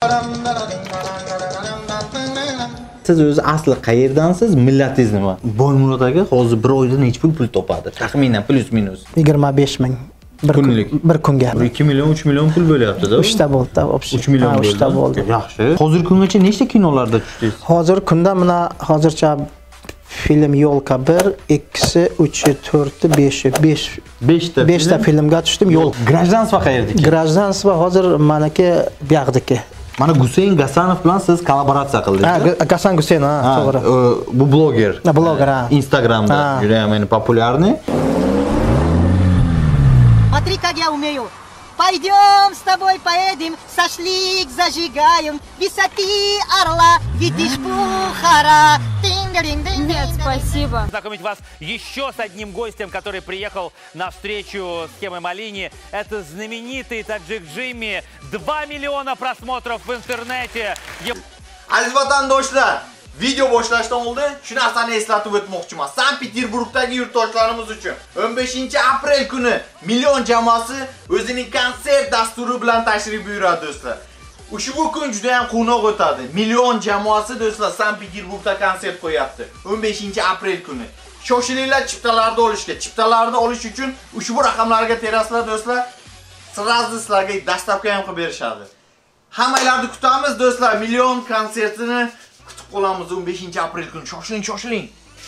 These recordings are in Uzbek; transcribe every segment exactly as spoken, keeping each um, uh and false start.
Siz o'zi asli qayerdansiz, millatingiz nima? Boymurod aka hozir bir oyda necha pul pul topadi? Taxminan plus minus yigirma besh ming bir kunlik bir kunga. ikki million uch million pul bo'lyapti-da. uchta bo'ldi-da, общий. uch million bo'ldi. uchta bo'ldi. Yaxshi. Hozirgi kungacha nechta kinolarda tushdingiz? Hozirgi kunda mana hozircha film Yo'lka bir, ikkisi, uchi, to'rti, beshi, besh beshta beshta filmga tushdim. Yo'l. Gражданство qayerdiki? Gражданство hozir manaki bu yoqdiki. Mana Guseyn Gasanov bilan siz kollaboratsiya qildingiz. Ha, Gasan Guseyn, ha, to'g'ri. Bu bloger. Bloger, ha. Instagramda juda ham populyarniy. Смотри, как я умею. Пойдем с тобой поедем, шашлык зажигаем, высоты орла, видишь Бухара. Нет, спасибо. Знакомить вас еще с одним гостем, который приехал на встречу с Кемой Малини. Это знаменитый таджик Джимми. два миллиона просмотров в интернете. Aziz vatandoshlar, video boshlashdan oldin shu narsani eslatib o'tmoqchiman. Sankt-Peterburgdagi yurtdoshlarimiz uchun o'n beshinchi aprel kuni million jamoasi o'zining konsert dasturi bilan tashrif buyuradi do'stlar. Ushbu kun juda ham quvnoq o'tadi. Million jamoasi do'stlar Sankt-Peterburgda konsert qo'yapti. o'n beshinchi aprel kuni. Shoshilinglar chiptalarni olishga. Chiptalarni olish uchun ushbu raqamlarga teraslar do'stlar. Sразу sizlarga dastavka ham qilib berishadi. Hammalarni kutamiz do'stlar. Million konsertini kutib qolamiz o'n beshinchi aprel kuni. Shoshiling, shoshiling.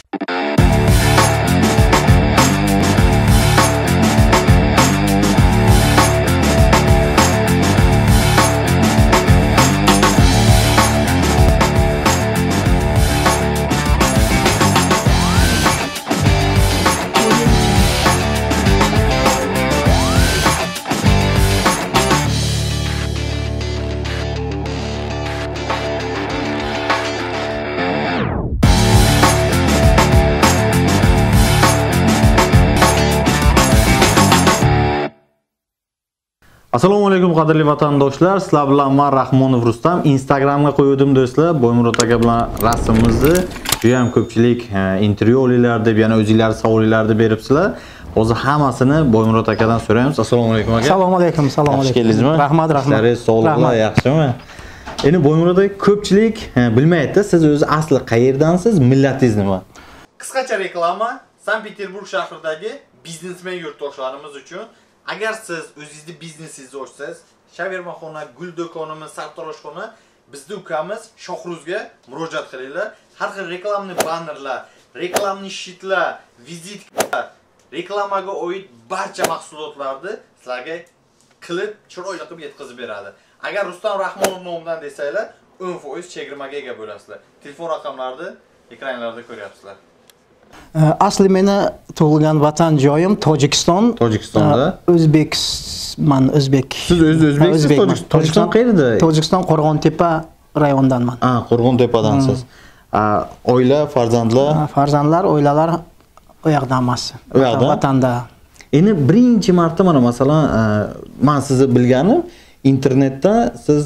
Assalomu alaykum qadrli vatandoshlar. Sizlar bilan men Rahmonov Rustam. Instagramga qo'ydim do'stlar. Boymurod aka bilan rasmimizni juda ham ko'pchilik intervyu olaylar deb, yana o'zingizlar savollarni beribsizlar. Hozir hammasini Boymurod akadan so'raymiz. Assalomu alaykum aka. Assalomu alaykum, assalomu alaykum. Xush keldingizmi? Rahmat, rahmat. Ishlaringiz, sog'liqlar yaxshimi? Endi Boymurod aka ko'pchilik bilmaydi, siz o'zi asli qayerdansiz, millatingiz nima? Qisqacha reklama Sankt-Peterburg shahridagi biznesmen yurtdoshlarimiz uchun. Agar siz o'zingizni biznesingizni ochsangiz, shavermaxona, gul do'konimi, sartaroshxona, bizning ukamiz Shohruzga murojaat qilinglar. Har xil reklamni bannerlar, reklamni shitlar, vizitkalar, reklamaga oid barcha mahsulotlarni sizlarga qilib, chiroyli qilib yetkazib beradi. Agar Rustam Rahmonov nomidan desanglar, o'n foiz chegirmaga ega bo'lasizlar. Telefon raqamlarini ekranlarda ko'ryapsizlar. Asli meni tug'ilgan vatan joyim Tojikiston. Tojikistonda. O'zbekman, o'zbek. Siz o'zi o'zbeksiz? Tojikiston qayerda? Tojikiston Qo'rg'ontepa rayonidanman. Ha, Qo'rg'ontepadansiz. Oila, farzandlar? Farzandlar, oilalar u yoqda emas. Vatanda. Endi birinchi marta mana masalan, men sizni bilganim internetda siz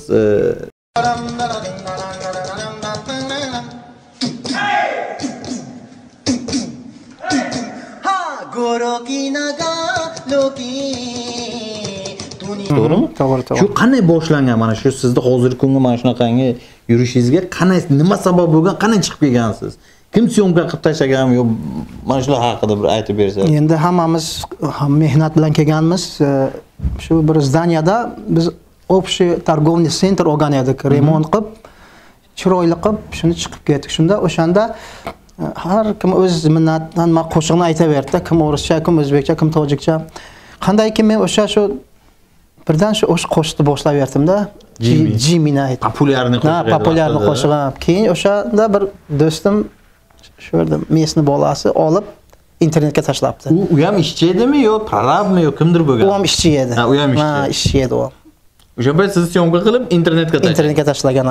to'g'rimi? To'g'ri, to'g'ri. Shu qanday boshlangan mana shu sizni hozirgi kunga mana shunaqangi yurishingizga qanday, nima sabab bo'lgan, qanday chiqib kelgansiz? Kim syomka qilib tashlaganmi yo mana shular haqida bir aytib bersangiz. Endi hammamiz mehnat bilan kelganmiz. Shu bir zdaniyada biz общий торговый center olgan edik, remont qilib, chiroyli qilib, shuni chiqib ketdik. Shunda o'shanda har kim o'z minnatdan ma qo'shiqni aytaverdi. Kim o'rischa, kim o'zbekcha, kim tojikcha. Qandayki men o'sha shu birdan shu o'sha qo'shiqni boshlab berdim-da. Jimini aytdim. Populyarniy qo'shiq. Ha, populyarniy qo'shiq. Keyin o'shanda bir do'stim shu yerda mesni bolasi olib internetga tashlabdi. U u ham ishchi edimi yo prorabmi yo kimdir bo'lgan? U ham ishchi edi. Ha, u ham ishchi. Ha, ishchi edi u. O'sha payt siz syomka qilib internetga tashlagan. Internetga tashlagan.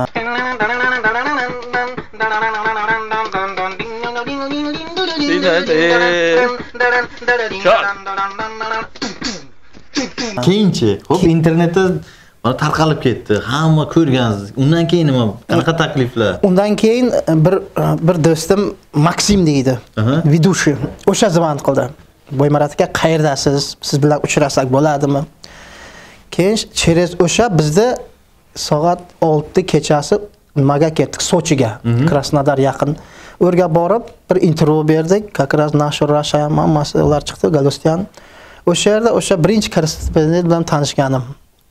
Keyinchi, hop internetda tarqalib ketdi. Hamma ko'rgansiz. Undan keyin nima? Qanaqa takliflar? Undan keyin bir bir do'stim Maksim deydi. Vidushi. O'sha zvon qildi. Boymurod aka, qayerdasiz? Siz bilan uchrasak bo'ladimi? Keyin через o'sha bizda soat olti kechasi nimaga ketdik? Sochiga, Krasnodar yaqin. O'rga borib bir intervyu berdik. Как раз Nashur Rasha hammasi ular chiqdi, Galustyan. O'sha yerda o'sha birinchi korrespondent bilan tanishganim.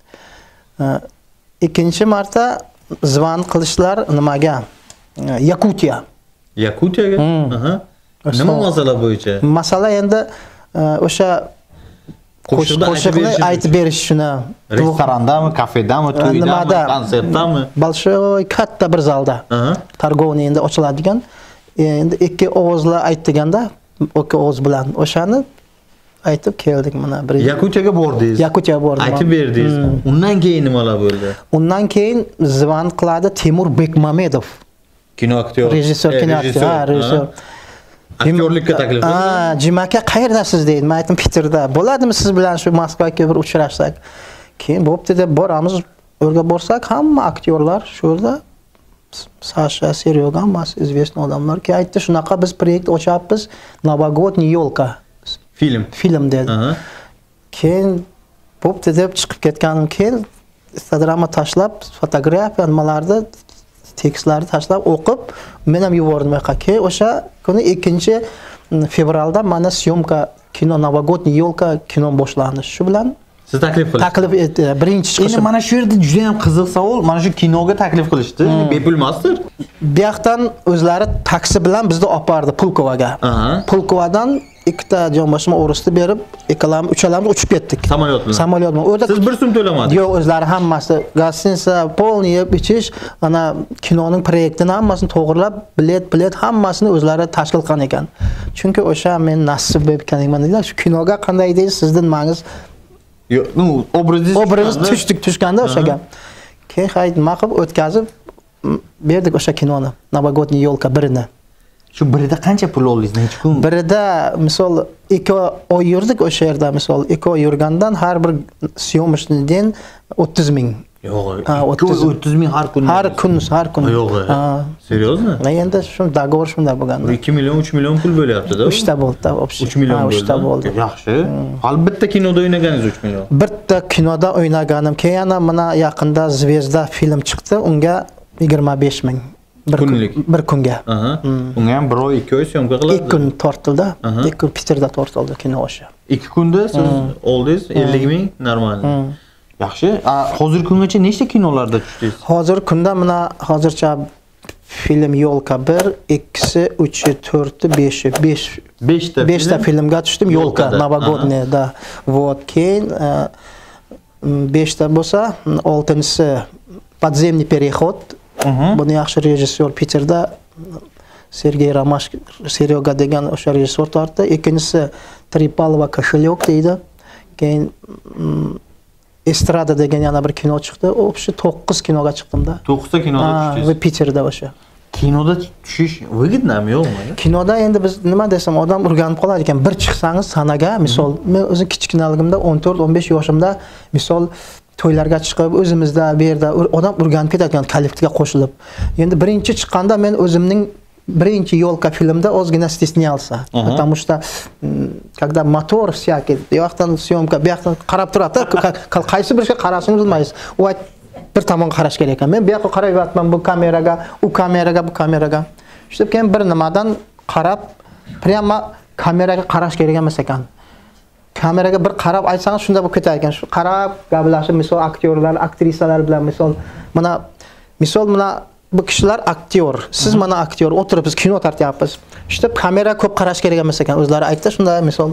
Ikkinchi marta zvan qilishlar nimaga? Yakutiya. Yakutiyaga? Aha. Nima masala bo'yicha? Masala endi o'sha qo'shiqni aytib berish shuni. Restorandami, kafedami, to'ydami, konsertdami? Большой katta bir zalda. Targovni endi ochiladigan. Endi ikki ovozlar aytganda, ikki ovoz bilan o'shani aytib keldik mana bir. Yakutiyaga bordingiz. Yakutiyaga bordim. Aytib berdingiz. Undan keyin nimalar bo'ldi? Undan keyin zvan qiladi Timur Bekmamedov. Kino aktyor. Rejissor, kino aktyor, ha, rejissor. Aktyorlikka taklif qildi. Ha, Jimaka qayerdasiz deydi. Men aytdim Peterda. Bo'ladimi siz bilan shu Moskvaga bir uchrashsak? Keyin bo'pti deb boramiz. O'rga borsak, hamma aktyorlar shu yerda. Sasha, Seryoga, hammasi известный odamlar ki aytdi, shunaqa biz proyekt ochyapmiz. Новогодний ёлка. Film. Film dedi. Keyin bo'pti deb chiqib ketganim keyin Instagramga tashlab, fotografiya nimalarni tekstlarni tashlab o'qib, men ham yubordim yoqqa. O'sha kuni ikkinchi fevralda mana syomka kino Новогодний ёлка kino boshlandi. Shu bilan siz taklif qildingiz. Taklif etdi, birinchi chiqishim. Endi mana shu yerda juda ham qiziq savol. Mana shu kinoga taklif qilishdi. Bepul emasdir? Bu yoqdan o'zlari taksi bilan bizni olib bordi Pulkovaga. Pulkovadan ikkita jonboshma o'risni berib, ikkalamiz uchalamiz uchib ketdik. Samolyot bilan. Samolyot bilan. O'rda siz bir so'm to'lamadingiz. Yo'q, o'zlari hammasi gostinsa, polniy yeb ichish, ana kinoning proyektini hammasini to'g'rilab, bilet, bilet hammasini o'zlari tashkil qilgan ekan. Chunki o'sha men nasib bo'lganman dedilar. Shu kinoga qanday deysiz, sizdan mangiz yo'q, nu obrazingiz obrazingiz tushdik, tushganda o'shaga. Keyin hayt nima qilib o'tkazib berdik o'sha kinoni. Новогодний ёлка birini. Shu birida qancha pul oldingiz? Necha kun? Birida misol ikki oy yurdik o'sha yerda, misol ikki oy yurgandan har bir syomishnidan o'ttiz ming. Yo'q, o'ttiz ming har kun. Har kun, har kun. Yo'q. Seriozmi? Men endi shu dogovor shunday bo'lganda. ikki million, uch million pul bo'lyapti-da. uchta bo'ldi, вообще. uch million bo'ldi. uchta bo'ldi. Yaxshi. Albatta kinoda o'ynaganingiz uch million. Bitta kinoda o'ynaganim. Keyin mana yaqinda Zvezda film chiqdi, unga yigirma besh ming. Bir kunlik. Bir kunga. Aha. Unga ham bir oy, ikki oy syomka qiladi. ikki kun tortildi. ikki kun Peterda tortildi kino o'sha. ikki kunda siz oldingiz ellik ming normal. Yaxshi. Hozirgi kungacha nechta kinolarda tushdingiz? Hozir kunda mana hozircha film Yo'lka bir, ikkisi, uchi, to'rti, beshi, besh beshta beshta filmga tushdim Yo'lka Новогоднийda. Вот, keyin beshta bo'lsa, oltinchisi Подземный переход. Buni yaxshi rejissyor Peterda Sergey Ramash, Seryoga degan o'sha rejissyor tortdi. Ikkinchisi Tripalova Kошелек deydi. Keyin Estrada degan yana bir kino chiqdi. O'sha to'qqiz kinoga chiqdim-da. to'qqizta kinoda tushdingiz. Va Peterda o'sha. Kinoda tushish выгоднami yo'qmi? Kinoda endi biz nima desam, odam o'rganib qoladi ekan. Bir chiqsangiz sanaga, misol men o'zi kichkinaligimda o'n to'rt o'n besh yoshimda misol to'ylarga chiqib, o'zimizda bu yerda odam o'rganib ketadigan kollektivga qo'shilib. Endi birinchi chiqqanda men o'zimning birinchi Yo'lka filmda ozgina стеснялся. Потому что когда мотор всякий, bu yoqdan syomka, bu yoqdan qarab turadi, qaysi biriga qarashni bilmaysiz. U bir tomonga qarash kerak ekan. Men bu yoqqa qarayapman, bu kameraga, u kameraga, bu kameraga. Shuning keyin bir nimadan qarab, prямо kameraga qarash kerak emas ekan. Kameraga bir qarab aytsangiz shunda bo'lib ketar ekan. Shu qarab gaplashib, misol aktyorlar, aktrisalar bilan misol mana misol mana bu kishilar aktyor, siz mana aktyor, o'tiribsiz, kino tartyapsiz. Ishda kamera ko'p qarash kerak emas ekan. O'zlari aytdi shunda misol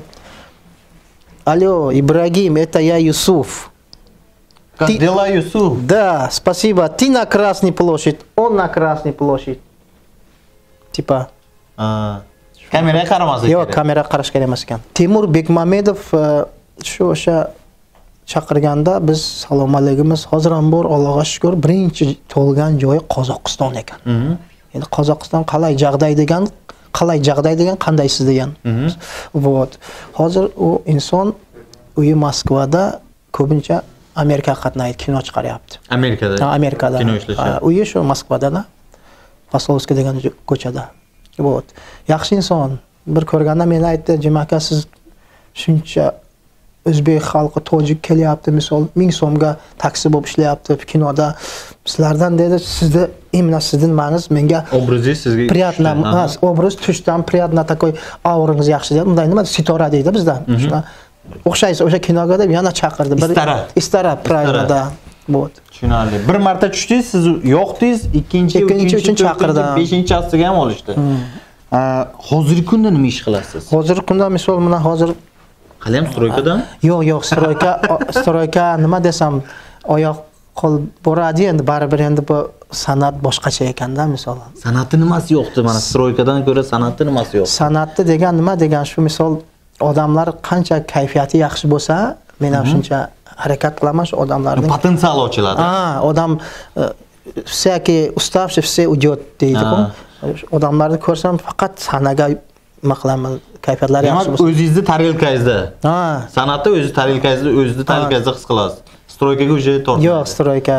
Алло, Ибрагим, это я Юсуф. Как дела, Юсуф? Да, спасибо. Ты на Красной площадь, он на Красной площадь. Типа. А. Kameraga qaramaslik kerak. Yo'q, kameraga qarash kerak emas ekan. Timur Bekmamedov shu o'sha chaqirganda biz salom alaykum, hozir ham bor, Allohga shukr, birinchi to'lgan joyi Qozog'iston ekan. Endi Qozog'iston qalay jag'day degan, qalay jag'day degan qandaysiz degan. Вот. Hozir u inson uyi Moskvada ko'pincha Amerikaga qatnaydi, kino chiqaryapti. Amerikada. Ha, Amerikada. Kino ishlashyapti. Uyi shu Moskvada, Posolovskiy degan ko'chada. Вот. Yaxshi inson. Bir ko'rganda men aytdi, "Jimaka, siz shuncha o'zbek xalqi tojik kelyapti, misol ming so'mga taksi bo'lib ishlayapti kinoda. Sizlardan dedi, sizni именно sizning ma'noz menga obrazingiz sizga приятно, obraz tushdan приятно такой aurangiz yaxshi deb, unday nima sitora deydi bizda. Shuna o'xshaysiz o'sha kinoga deb yana chaqirdi. Bir istara правильно, bo'd. Tushunarli. Bir marta tushdingiz, siz yo'qdingiz, ikkinchi, uchinchi uchun chaqirdi. beshinchi haftaga ham olishdi. Hozirgi kunda nima ish qilasiz? Hozirgi kunda misol mana hozir hali ham stroykadan? Yo'q, yo'q, stroyka, stroyka nima desam, oyoq qo'l boradi endi, baribir endi bu san'at boshqacha ekanda misol. San'ati nimasi yo'qdi? Mana stroykadan ko'ra san'ati nimasi yo'q? San'atni degan nima degan shu misol odamlar qancha kayfiyati yaxshi bo'lsa, men ham shuncha harakat qilaman shu odamlarning potensial ochiladi. Ha, odam всякий уставший, все уйдет deydi-ku. Odamlarni ko'rsam faqat sanaga nima qilaman, kayfiyatlari yaxshi bo'lsa. O'zingizni tarelkangizda. Ha. San'atda o'zi tarelkangizda, o'zingizni tarelkangizda his qilasiz. Stroykaga o'zi tortmaysiz. Yo'q, stroyka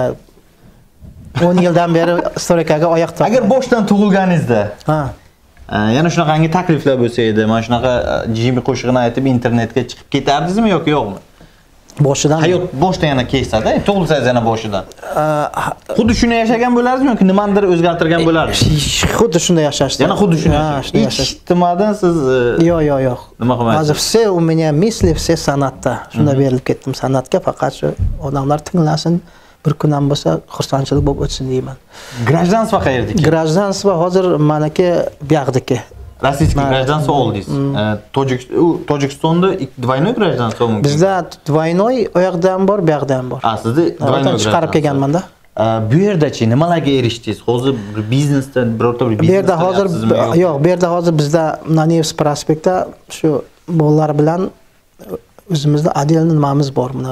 o'n yildan beri stroykaga oyoq tortdim. Agar boshdan tug'ilganingizda, ha. Yana shunaqangi takliflar bo'lsa edi, mana shunaqa Jimmy qo'shig'ini aytib internetga chiqib ketardingizmi yoki yo'qmi? Boshidan hayot boshdan yana kechsada, tug'ilsangiz yana boshidan. Xuddi shuni yashagan bo'lardingizmi yoki nimadir o'zgartirgan bo'lardingiz? Xuddi shunda yashashdi. Yana xuddi shuni yashashdi. Ihtimadan siz yo'q, yo'q, yo'q. Nima qilmaysiz? Hozir все у меня мысли все san'atda. Shunda berilib ketdim san'atga, faqat shu odamlar tinglasin, bir kun ham bo'lsa xursandchilik bo'lib o'tsin deyman. Grajdanstvo qayerdiki? Grajdanstvo hozir meniki bu yoqdagi. Rossiyskiy grajdanstvo oldingiz. Tojikistonda двойной grajdanstvo mumkin. Bizda двойной u yoqda ham bor, bu yoqda ham bor. Ha, sizda двойной chiqarib kelganman-da. Bu yerdachi nimalarga erishdingiz? Hozir biznesda birorta bir biznes. Bu yerda hozir yo'q, bu yerda hozir bizda Nevs prospektda shu bolalar bilan o'zimizda отдельный nimamiz bor. Mana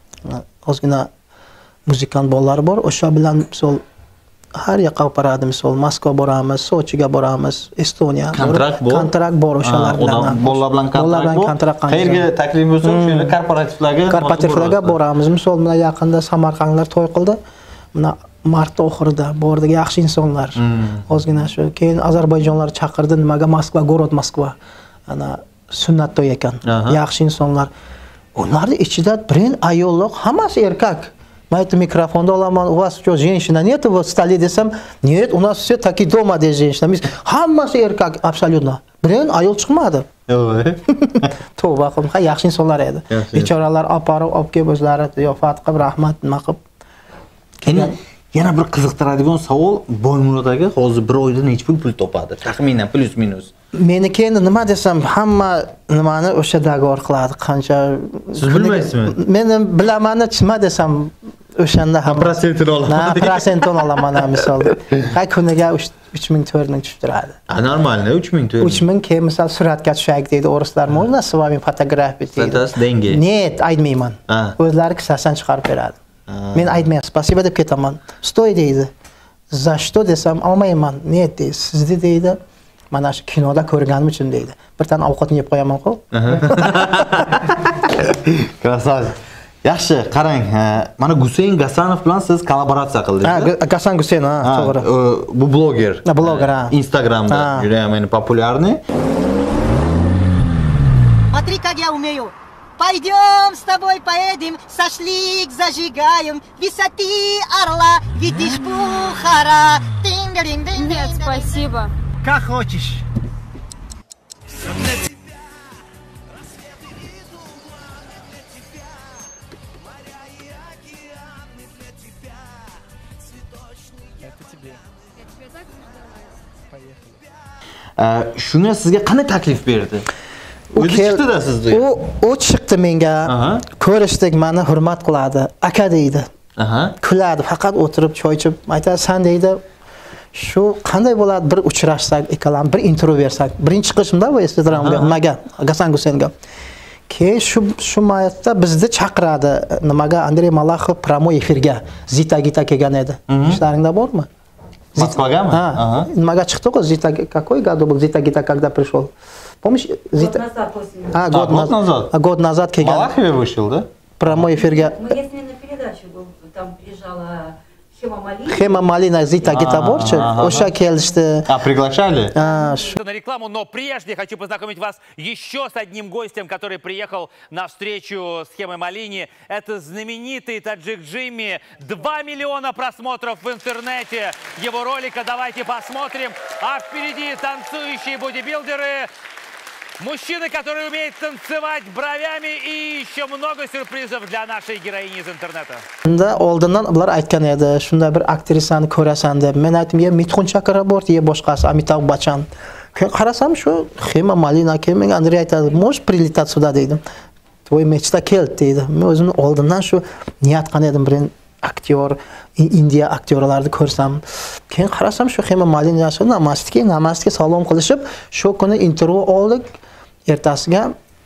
ozgina muzikant bolalar bor. O'sha bilan misol har yoqqa boradi, misol Moskva boramiz, Sochiga boramiz, Estoniya. Kontrakt bor. Kontrakt bor o'shalar bilan. Bolalar bilan kontrakt bor. Qayerga taklif bo'lsa, o'sha korporativlarga, korporativlarga boramiz. Misol mana yaqinda Samarqandlar to'y qildi. Mana mart oxirida bordik, yaxshi insonlar. Ozgina shu. Keyin Ozarbayjonlar chaqirdi, nimaga Moskva, город Moskva. Ana sunnat to'y ekan. Yaxshi insonlar. Ularning ichida birin ayollar, hammasi erkak. Я это микрофон olaman, у вас что, женщина нет в столе desam, нет, у нас все такие дома де женщина. Hammasi erkak абсолютно. Birin ayol chiqmadi. Yo'q. Tavba qildim, yaxshi insonlar edi. Bechoralar oparib, olib kelib o'zlari ziyofat qilib, rahmat nima qilib. Keyin yana bir qiziqtiradigan savol, Boymurod aka hozir bir oyda necha pul pul topadi? Taxminan plus minus. Meniki endi nima desam, hamma nimani o'sha dagor qiladi, qancha. Siz bilmaysizmi? Men bilaman, nima desam, o'shanda ham prosentini olaman. Ha, prosentini olaman misol. Qay kuniga uch ming to'rt ming tushib turadi. Normalni uch ming to'rt ming. uch ming keyin misol suratga tushaylik deydi o'rislar. Можно с вами фотографировать deydi. Satas dengi. Нет, aytmayman. O'zlari kisasidan chiqarib beradi. Men aytmayman, spasiba deb ketaman. Stoy deydi. За что desam, olmayman. Нет deydi. Sizni deydi. Mana shu kinoda ko'rganim uchun deydi. Bir tan ovqatni yeb qo'yaman-ku. Krasavit. Yaxshi, qarang, mana Guseyn Gasanov bilan siz kollaboratsiya qildingiz. Ha, Gasan Guseyn, ha, to'g'ri. Bu bloger. Bloger, ha. Instagramda juda ham популярный. Смотри, как я умею. Пойдем с тобой поедем, сошлик зажигаем, высоты орла, видишь Бухара. Нет, спасибо. Как хочешь. Shunga sizga qanday taklif berdi? O'zi chiqdi-da sizga. U u chiqdi menga. Ko'rishdik, meni hurmat qiladi. Aka deydi. Aha. Kuladi, faqat o'tirib choy ichib, aytadi, "San deydi, shu qanday bo'ladi bir uchrashsak, ikkalam bir intervyu bersak." Birinchi chiqishimda bu Instagramga, nimaga? Gasan Guseynga. Keyin shu shu mayatda bizni chaqiradi. Nimaga? Andrey Malaxov prямой efirga Zita Gita kelgan edi. Ishlaringda bormi? Moskvagami? Ага. Nimaga chiqdi-ku Zita, какой году был Zita Gita когда пришел? Помнишь? Zita. А, год назад. А год назад келган. Малахове вышел, да? Прямой эфирге. Мы если на передачу был, там приезжала Xema Malina Zita Gitaborchi, o'sha kelishdi. А, приглашали? Ha, shu. На рекламу, но прежде хочу познакомить вас еще с одним гостем, который приехал на встречу с Хемой Малини. Это знаменитый таджик Джимми. два миллиона просмотров в интернете его ролика. Давайте посмотрим. А впереди танцующие бодибилдеры. Мужчины, которые умеют танцевать бровями, и еще много сюрпризов для нашей героини из интернета. Unda oldindan ular aytgan edi, shunda bir aktrisani ko'rasan deb. Men aytdim, "Ya Mitxun Chakraborti, ya boshqasi Amitabh Bachchan." Keyin qarasam shu Xema Malina keyin menga Andrey aytadi, "Можешь прилетать сюда" dedim. "Твой mechta keldi" dedi. Men o'zimni oldindan shu niyat qilgan edim, bir aktyor, Indiya aktyorlarini ko'rsam. Keyin qarasam shu Xema Malina shu namastga, namastga salom qilishib, shu kuni intervyu oldik. Ertasiga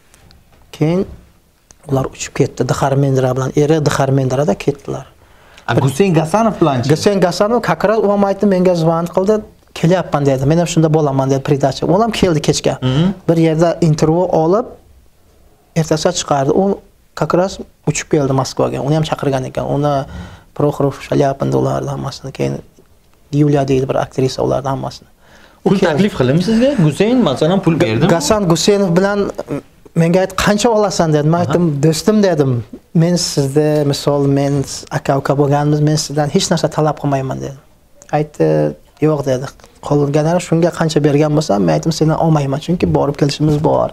keyin ular uchib ketdi Dharmendra bilan, eri Dharmendrada ketdilar. Guseyn Gasanov bilan-chi? Guseyn Gasanov kakras u ham aytdi, menga zvon qildi, kelyapman dedi. Men ham shunda bo'laman dedi predachi. U ham keldi kechga. Bir yerda intervyu olib ertasiga chiqardi. U kakras uchib keldi Moskvaga. Uni ham chaqirgan ekan. Uni Prokhorov Shalyapinda ulardan hammasini, keyin Yuliya deydi bir aktrisa ulardan hammasini. Pul taklif qildimi sizga? Guseyn masalan pul berdi. Gasan Guseynov bilan menga aytdi, "Qancha olasan?" dedi. Men aytdim, "Do'stim" dedim. "Men sizda, misol, men aka-uka bo'lganmiz, men sizdan hech narsa talab qilmayman" dedi. Aytdi, "Yo'q" dedi. Qolganlar shunga qancha bergan bo'lsam, men aytdim, "Sendan olmayman, chunki borib kelishimiz bor.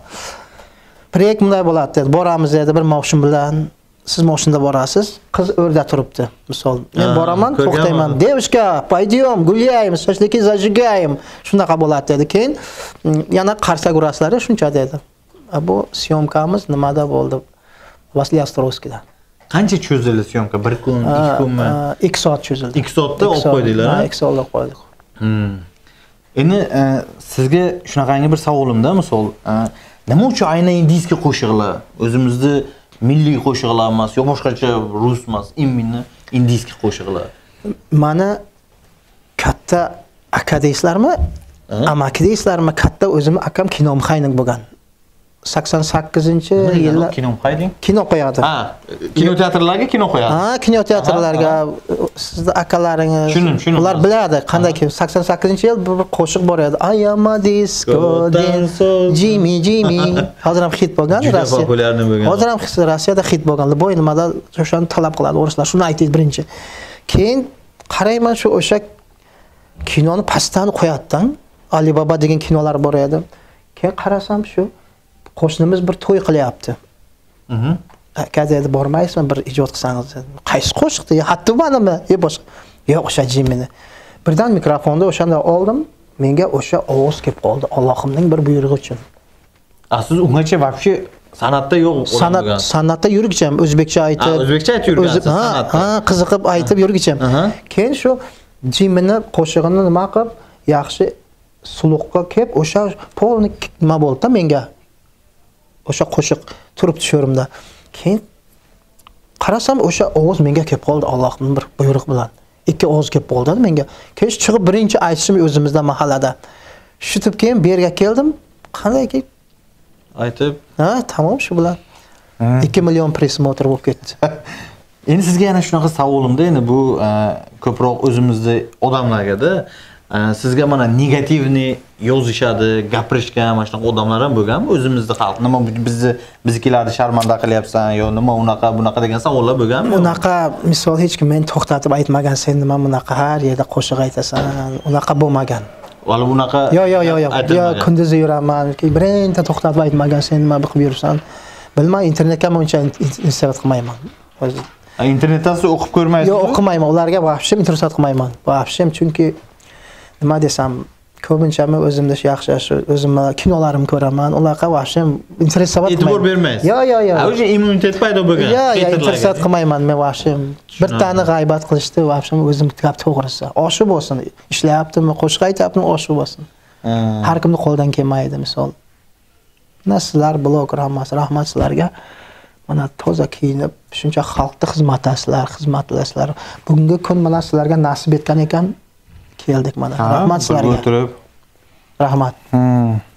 Proyekt bunday bo'ladi" dedi. "Boramiz" dedi, bir mavsum bilan. Siz mashinada borasiz, qiz o'rda turibdi. Misol, men boraman, to'xtayman. "Девушка, пойдем, гуляем, шашлыки зажигаем." Shunaqa bo'ladi dedi. Keyin yana qarsak urasizlar, shuncha dedi. Bu syomkamiz nimada bo'ldi? Vasiliyastrovskida. Qancha cho'zildi syomka? bir kun, ikki kunmi? ikki soat cho'zildi. ikki soatda olib qo'ydinglar. Ha, ikki soatda qo'ydik. Hmm. Endi sizga shunaqangi bir savolimda, misol, nima uchun aynan indiyskiy qo'shiqlar? O'zimizni milliy qo'shiqlar emas, yo boshqacha rus emas, imminni indiyskiy qo'shiqlar. Mana katta aka deysizlarmi? Amaki deysizlarmi? Katta o'zim akam kino mexanik bo'lgan. sakson sakkizinchi yillar kino qo'yding? Kino qo'yadi. Ha, kino teatrlarga kino qo'yadi. Ha, kino teatrlarga sizning akalaringiz, Shunim, shunim. ular biladi qanday ki sakson sakkizinchi yil bir qo'shiq bor edi. I am a disco dancer, Jimmy Jimmy. Hozir ham hit bo'lgan Rossiya. Rossiya. Populyarni bo'lgan. Hozir ham Rossiyada hit bo'lgan. Boy nimada o'shani talab qiladi o'rislar. Shuni aytaylik birinchi. Keyin qarayman shu o'sha kinoni pastdan qo'yatdan Alibaba degan kinolar bor edi. Keyin qarasam shu qo'shnimiz bir to'y qilyapti. Mhm. Aka dedi, bormaysizmi bir ijod qilsangiz dedi. Qaysi qo'shiq dedi? Hatto manimi? Yo boshqa. Yo'q, o'sha Jimmini. Birdan mikrofonni o'shanda oldim, menga o'sha ovoz kelib qoldi. Allohimning bir buyrug'i uchun. A siz ungacha вообще san'atda yo'q San'at san'atda yurgicham, o'zbekcha aytib. Ha, o'zbekcha aytib yurgansiz san'atda. Ha, qiziqib aytib yurgicham. Keyin shu Jimmini qo'shig'ini nima qilib, yaxshi suluqqa kelib, o'sha polni nima bo'ldi menga. O'sha qo'shiq turibdi sho'rimda. Keyin qarasam o'sha ovoz menga kelib qoldi Allohning bir buyruq bilan. Ikki ovoz kelib qoldi menga. Keyin chiqib birinchi aytishim o'zimizda mahallada. Shutib keyin bu yerga keldim. Qandayki aytib, ha, tamom shu bilan ikki million просмотр bo'lib ketdi. Endi sizga yana shunaqa savolimda, endi bu ko'proq o'zimizda odamlarga-da sizga mana negativni yozishadi, gapirishgan mana shunaqa odamlar ham bo'lganmi o'zimizda xalq? Nima bizni biznikilarni sharmanda qilyapsan yo nima unaqa bunaqa degan savollar bo'lganmi? Unaqa misol hech kim meni to'xtatib aytmagan, sen nima bunaqa har yerda qo'shiq aytasan, unaqa bo'lmagan. Valla bunaqa Yo yo yo yo. Yo kunduzi yuraman, birinta to'xtatib aytmagan, sen nima qilib yursan? Bilmay, internetga men uncha insert qilmayman. O'zi internetdan siz o'qib ko'rmaysiz? Yo'q, o'qimayman. Ularga vahshim intersat qilmayman. Vahshim chunki nima desam, ko'pincha men o'zimda yaxshi shu o'zim kinolarimni ko'raman. Ularga vahshim intersat qilmayman. E'tibor bermaysiz. Yo yo yo. O'sha immunitet paydo bo'lgan. Yo yo, intersat qilmayman men vahshim. Bir tani g'aybat qilishdi, vahshim o'zim gap to'g'risi. Oshi bo'lsin, ishlayaptimi, qo'shiq aytyaptimi, oshi bo'lsin. Har kimni qo'ldan kelmaydi misol. Mana sizlar blog rahmat, rahmat sizlarga. Mana toza kiyinib, shuncha xalqqa xizmatlasizlar, xizmatlasizlar. Bugungi kun mana sizlarga nasib etgan ekan, keldik mana. Rahmat sizlarga. O'tirib. Rahmat.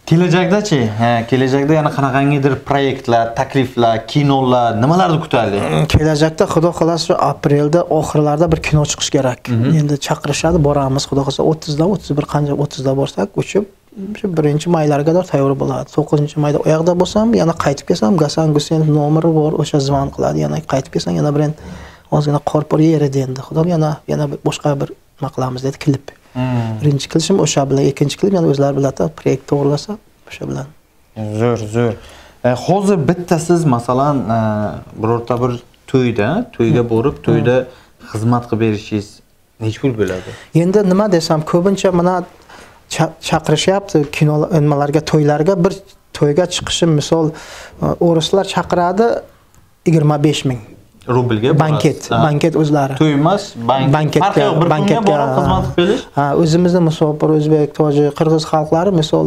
Kelajakda-chi? Ha, kelajakda yana qanaqangidir proyektlar, takliflar, kinolar, nimalarni kutadi? Kelajakda xudo xolasa aprelda oxirlarida bir kino chiqish kerak. Endi chaqirishadi, boramiz, xudo xolasa o'ttizda, o'ttiz bir qancha o'ttizda borsak, uchib shu birinchi maylarga qadar tayyor bo'ladi. to'qqizinchi mayda u yoqda bo'lsam, yana qaytib kelsam, Gasan Gusenov nomeri bor, o'sha zvon qiladi. Yana qaytib kelsam, yana bir ozgina qorpor yer edi endi. Xudo yana yana boshqa bir nima qilamiz dedi, klip. Birinchi qilishim o'sha bilan, ikkinchi klip yana o'zlari biladi, proyekt to'g'rilasa o'sha bilan. Zo'r, zo'r. Hozir bitta siz masalan birorta bir to'yda, to'yga borib, to'yda xizmat qilib berishingiz necha pul bo'ladi? Endi nima desam, ko'pincha mana chaqirishyapti kino nimalarga, to'ylarga, bir to'yga chiqishim misol o'rislar chaqiradi yigirma besh ming rublga banket, banket o'zlari. To'y emas, banket. Farqi yo'q, bir kunga borib xizmat qilib berish. Ha, o'zimizda musofir o'zbek, tojik, qirg'iz xalqlari misol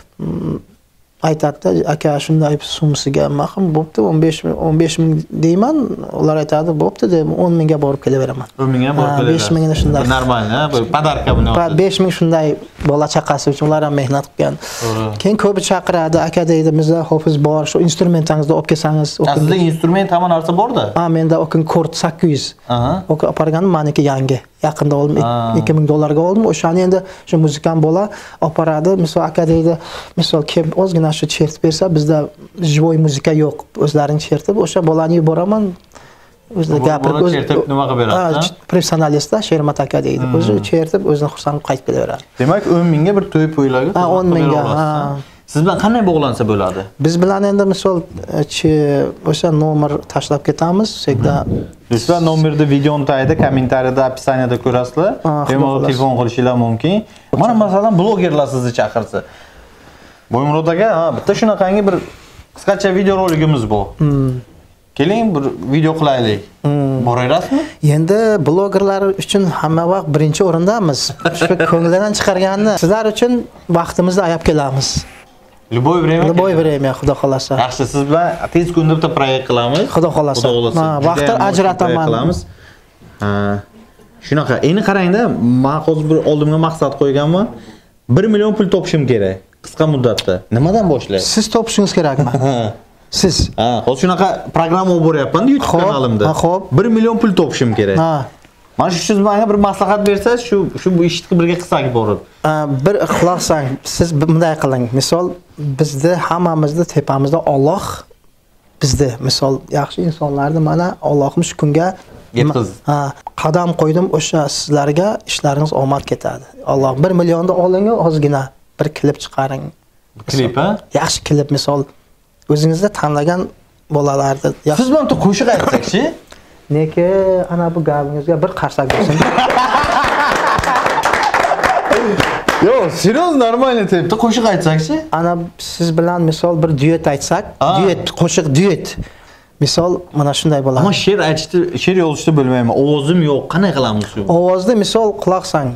aytadi, aka shunday sumsiga mahim bo'pti, o'n besh ming deyman, ular aytadi, bo'pti deb o'n mingga borib kelaveraman. o'n mingga borib kelaverasiz. besh mingni shunday. Normal, ha, bu podarka buni. besh ming shunday bola chaqasi uchun ular ham mehnat qilgan. Keyin ko'pi chaqiradi, aka deydi, bizda hofiz bor, shu instrumentingizni olib kelsangiz. Sizda instrument hamma narsa bor-da? Ha, menda okin kort sakkiz yuz. Aha. Okin aparganim meniki yangi. Yaqinda oldim, ikki ming dollarga oldim. O'shani endi shu muzikant bola oparadi. Misol aka deydi, misol kelib ozgina shu chertib bersa, bizda живой muzika yo'q. O'zlarini chertib, o'sha bolani yuboraman. O'zida gapirib, o'zi chertib nima qilib beradi? Ha, professionalista Shermat aka deydi. O'zi chertib, o'zini xursand qilib qaytib kelaveradi. Demak, o'n mingga bir to'y po'ylarga. Ha, o'n mingga. Ha. Siz bilan qanday bog'lansa bo'ladi? Biz bilan endi misol o'sha nomer tashlab ketamiz, sekda. Sizlar nomerni videoni tagida, kommentariyada, opisaniyada ko'rasizlar. Bemalol telefon qilishingiz mumkin. Mana masalan blogerlar sizni chaqirsa. Boymurod aka, ha, bitta shunaqangi bir qisqacha video roligimiz bor. Keling, bir video qilaylik. Boraverasizmi? Endi blogerlar uchun hamma vaqt birinchi o'rindamiz. Shu ko'ngildan chiqarganni sizlar uchun vaqtimizni ayab kelamiz. Любое время. Любое время, xudo xolasa. Yaxshi, siz bilan tez kunda bitta proyekt qilamiz. Xudo xolasa. Ha, vaqtni ajrataman. Ha. Shunaqa. Endi qarangda, men hozir bir oldimga maqsad qo'yganman. bir million pul topishim kerak qisqa muddatda. Nimadan boshlayman? Siz topishingiz kerakmi? Siz. Ha, hozir shunaqa programma olib boryapman YouTube kanalimda. Ha, xo'p. bir million pul topishim kerak. Ha. Mana shu siz menga bir maslahat bersangiz, shu shu bu ishni birga qilsak borib. Bir quloq sang, siz bunday qiling. Misol bizda hammamizda tepamizda Alloh bizda misol yaxshi insonlarni mana Allohim shu kunga yetkiz. Ha, qadam qo'ydim, o'sha sizlarga ishlaringiz omad ketadi. Alloh bir millionni oling, ozgina bir klip chiqaring. Klip, ha? Yaxshi klip misol o'zingizda tanlagan bolalarni. Siz bilan qo'shiq aytsak-chi? Nega ana bu gapingizga bir qarsak bo'lsin. Yo, serios normalniy tepda qo'shiq aytsak-chi? Ana siz bilan misol bir duet aytsak, duet, qo'shiq duet. Misol mana shunday bo'ladi. Ammo she'r aytishni, she'r yozishni bilmayman. Ovozim yo'q. Qanday qilamiz shu? Ovozni misol quloq sang.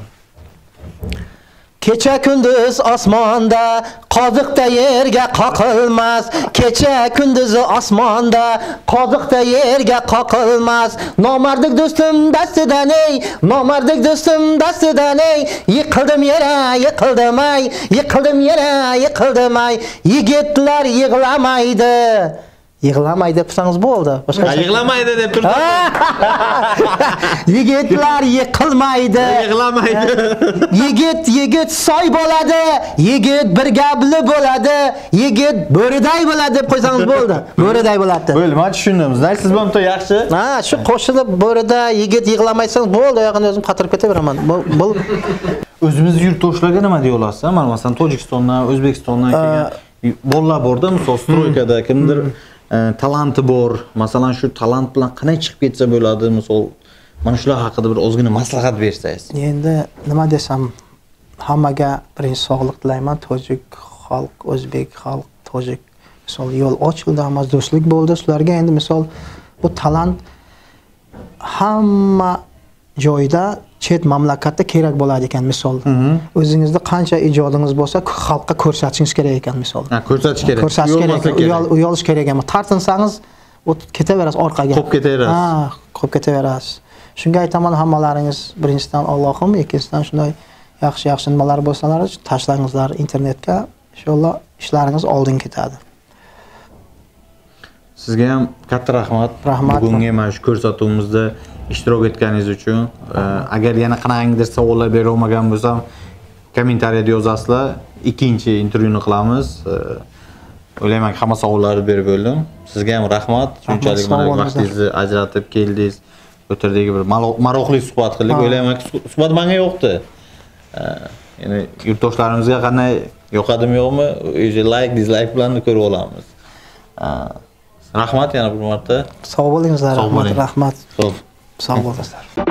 Kecha kunduz osmonda qoziqda yerga qoqilmas. Kecha kunduz osmonda qoziqda yerga qoqilmas. Nomardlik do'stim dastidan ey, nomardlik do'stim dastidan ey, yiqildim yere, yiqildim ay, yiqildim yere, yiqildim ay. Yigitlar yig'lamaydi. Yig'lamaydi debsangiz bo'ldi. Boshqa yig'lamaydi deb turibsiz. Yigitlar yiqilmaydi. Yig'lamaydi. Yigit yigit soy bo'ladi. Yigit bir gapli bo'ladi. Yigit bo'riday bo'ladi deb qo'ysangiz bo'ldi. Bo'riday bo'ladi. Bo'ldi, men tushundim. Siz bilan bitta yaxshi. Ha, shu qo'shilib bo'rida yigit yig'lamaysangiz bo'ldi, oyog'ini o'zim qatirib ketaveraman. Bu o'zimiz yurtdoshlarga nima deya olasiz? Mana masalan Tojikistondan, O'zbekistondan kelgan bolalar borda, misol stroykada kimdir talanti bor. Masalan, shu talant bilan qanday chiqib ketsa bo'ladi, misol mana shular haqida bir ozgina maslahat bersangiz. Endi nima desam, hammaga birinchi sog'liq tilayman. Tojik xalq, o'zbek xalq, tojik misol yo'l ochildi, hamma do'stlik bo'ldi. Sizlarga endi misol bu talant hamma joyda chet mamlakatda kerak bo'ladi ekan misol. O'zingizda qancha ijodingiz bo'lsa, xalqqa ko'rsatishingiz kerak ekan misol. Ha, ko'rsatish kerak. Ko'rsatish kerak. Uyolish kerak ekan. Tartinsangiz, o'tib ketaverasiz orqaga. Qo'p ketaverasiz. Ha, qo'p ketaverasiz. Shunga aytaman, hammalaringiz birinchidan Allohim, ikkinchidan shunday yaxshi-yaxshi nimalar bo'lsalar, tashlangizlar internetga. Inshaalloh ishlaringiz oldin ketadi. Sizga ham katta rahmat. Rahmat. Bugungi mana shu ko'rsatuvimizda ishtirok etganingiz uchun. Agar yana qanaqangidir savollar bera olmagan bo'lsam, kommentariyada yozasizlar. Ikkinchi intervyuni qilamiz. O'ylayman, hamma savollarni berib bo'ldim. Sizga ham rahmat. Shunchalik mana vaqtingizni ajratib keldingiz. O'tirdik, bir maroqli suhbat qildik. O'ylayman, suhbat menga yo'qdi. Ya'ni yurtdoshlarimizga qanday yoqadimi yo'qmi, o'zi like, dislike bilan ko'rib olamiz. Rahmat yana bir marta. Sog' bo'lingizlar, rahmat, rahmat. Xo'p. Sog' bo'lingizlar.